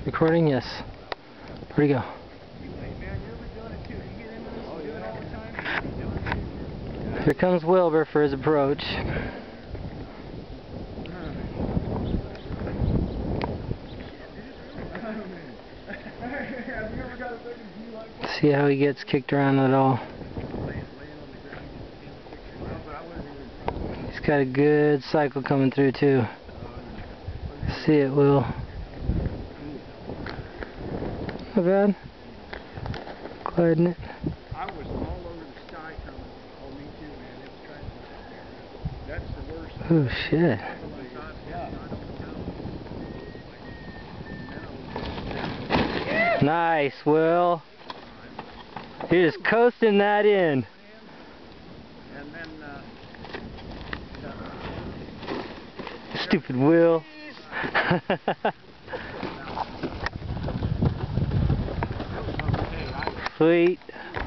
Recording? Yes. Where'd he go? Here comes Wilbur for his approach. See how he gets kicked around at all. He's got a good cycle coming through too. See it, Will. Not bad. Gliding it. I was all over the sky coming. Oh, me too, man. It was trying to... That's the worst. Oh, shit. Nice, Will. You're just coasting that in. And then, Stupid Will. Sweet.